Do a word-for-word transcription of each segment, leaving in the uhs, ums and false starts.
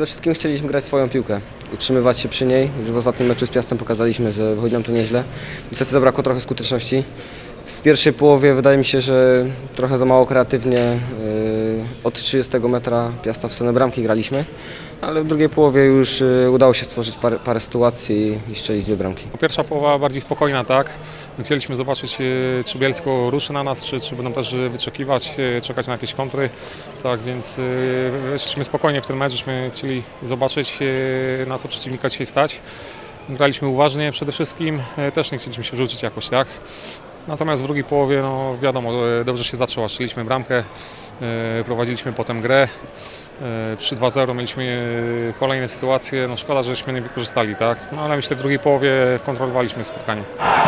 wszystkim chcieliśmy grać swoją piłkę, utrzymywać się przy niej. Już w ostatnim meczu z Piastem pokazaliśmy, że wychodzi nam to nieźle. Niestety zabrakło trochę skuteczności. W pierwszej połowie wydaje mi się, że trochę za mało kreatywnie yy, od trzydziestego metra Piasta w stronę bramki graliśmy, ale w drugiej połowie już yy, udało się stworzyć parę, parę sytuacji i strzelić dwie bramki. Pierwsza połowa bardziej spokojna, tak? Chcieliśmy zobaczyć, yy, czy Bielsko ruszy na nas, czy, czy będą też wyczekiwać, yy, czekać na jakieś kontry. Tak, więc yy, weszliśmy spokojnie w ten mecz, żeśmy chcieli zobaczyć, yy, na co przeciwnika dzisiaj stać. Graliśmy uważnie przede wszystkim, yy, też nie chcieliśmy się rzucić jakoś, tak? Natomiast w drugiej połowie, no wiadomo, dobrze się zaczęła, strzeliśmy bramkę, yy, prowadziliśmy potem grę, yy, trzy dwa zero, mieliśmy kolejne sytuacje, no szkoda, żeśmy nie wykorzystali, tak? No ale myślę, w drugiej połowie kontrolowaliśmy spotkanie.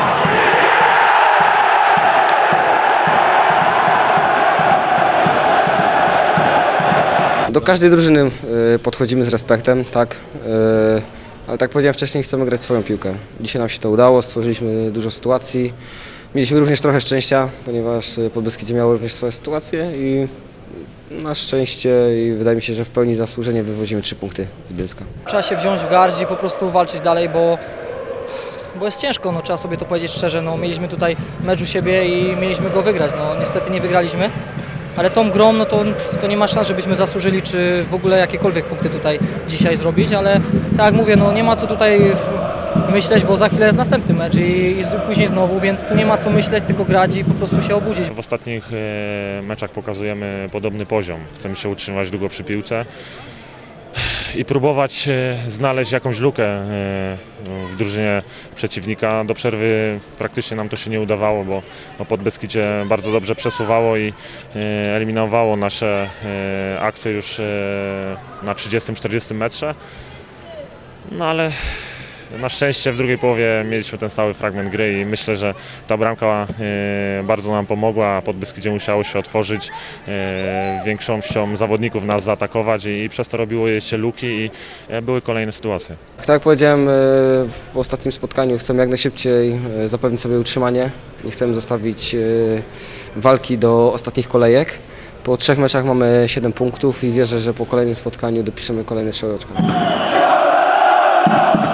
Do każdej drużyny yy, podchodzimy z respektem, tak? Yy, ale tak jak powiedziałem wcześniej, chcemy grać swoją piłkę. Dzisiaj nam się to udało, stworzyliśmy dużo sytuacji. Mieliśmy również trochę szczęścia, ponieważ Podbeskidzie miało również swoje sytuacje i na szczęście i wydaje mi się, że w pełni zasłużenie wywozimy trzy punkty z Bielska. Trzeba się wziąć w garść i po prostu walczyć dalej, bo, bo jest ciężko, no, trzeba sobie to powiedzieć szczerze. No, mieliśmy tutaj mecz u siebie i mieliśmy go wygrać. No, niestety nie wygraliśmy, ale tą grą no, to, to nie ma szans, żebyśmy zasłużyli, czy w ogóle jakiekolwiek punkty tutaj dzisiaj zrobić, ale tak jak mówię, no, nie ma co tutaj myśleć, bo za chwilę jest następny mecz i, i później znowu, więc tu nie ma co myśleć, tylko grać i po prostu się obudzić. W ostatnich e, meczach pokazujemy podobny poziom. Chcemy się utrzymać długo przy piłce i próbować e, znaleźć jakąś lukę e, w drużynie przeciwnika. Do przerwy praktycznie nam to się nie udawało, bo no, Podbeskidzie bardzo dobrze przesuwało i e, eliminowało nasze e, akcje już e, na trzydziestym czterdziestym metrze. No ale na szczęście w drugiej połowie mieliśmy ten stały fragment gry i myślę, że ta bramka bardzo nam pomogła, a Podbeskidzie musiało się otworzyć, większością zawodników nas zaatakować i przez to robiły się luki i były kolejne sytuacje. Tak jak powiedziałem w ostatnim spotkaniu, chcemy jak najszybciej zapewnić sobie utrzymanie. Nie chcemy zostawić walki do ostatnich kolejek. Po trzech meczach mamy siedem punktów i wierzę, że po kolejnym spotkaniu dopiszemy kolejne trzy oczka.